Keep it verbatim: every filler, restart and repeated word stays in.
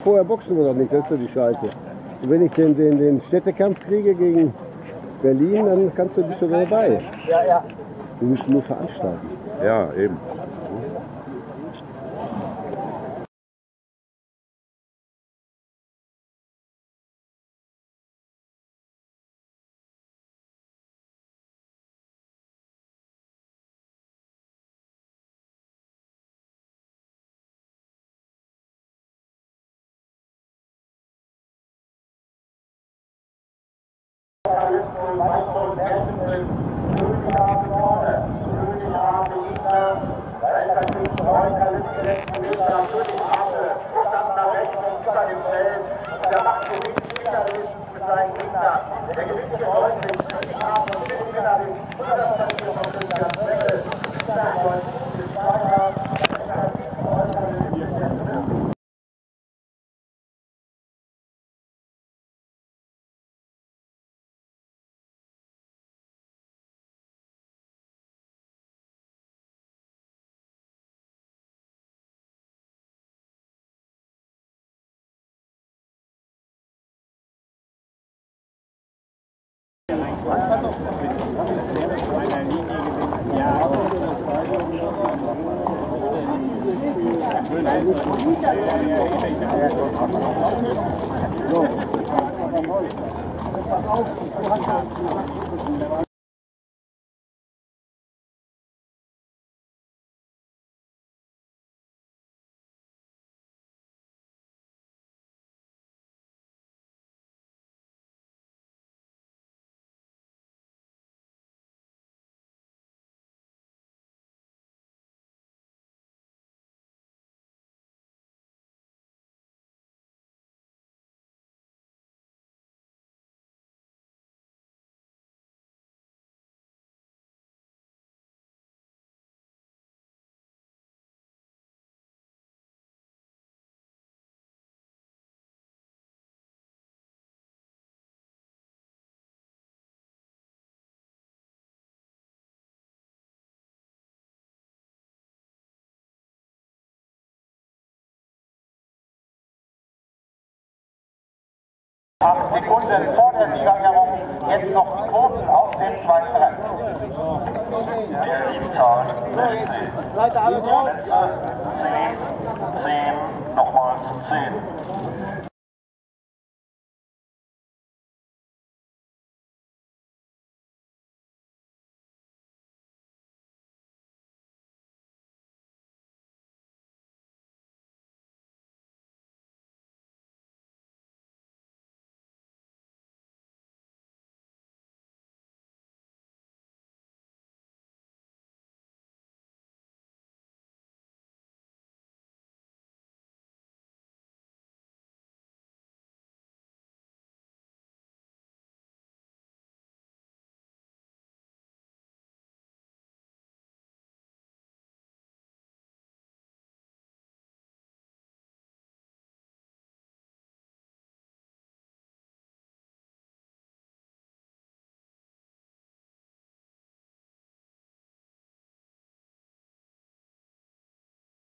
vorher boxen wir doch nicht, das ist doch die Scheiße. Und wenn ich den, den, den Städtekampf kriege gegen Berlin, dann kannst du bist du dabei. Ja, ja. Wir müssen nur veranstalten. Ja, eben. acht Sekunden vor der Siegerjährung, jetzt noch die Quoten aus dem zweiten Rennen. Der Siebzahl sechzehn. Letzte zehn, zehn, nochmals zehn.